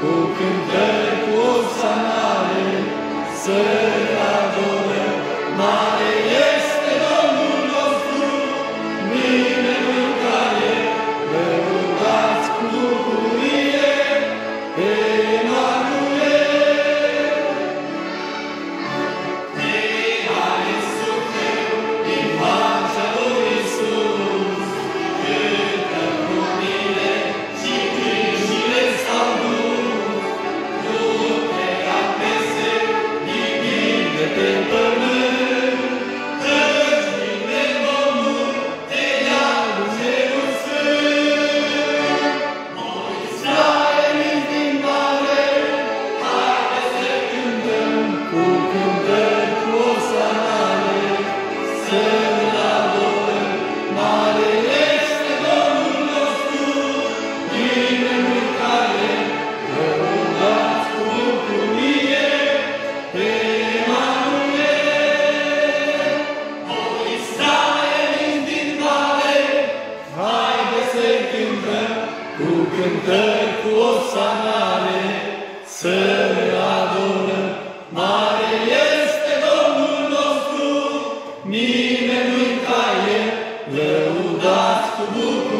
cu cântări, cu osanare, să-L adorăm. Mare este Domnul nostru, bine mâncare, lăudați cu bucurie pe Emanuel. Te-ai suflet din fața lui Iisus, cântă cu mine și câinile s-au dus. Nu te apese nimic de pe pământ, căci vine Domnul, te ia în cerul sfânt. Noi, Israeliți din mare, haide să cântăm cu cântări, cu osanare, să-L adorăm. Mare este Domnul nostru, bine mâncare, lăudați cu bucurie pe Emanuel. O, Israeliți din mare, haide să-i cântăm cu cântări, cu osanare, să-L adorăm. Mare este Domnul nostru, nimeni nu-i ca El, lăudați cu bucurie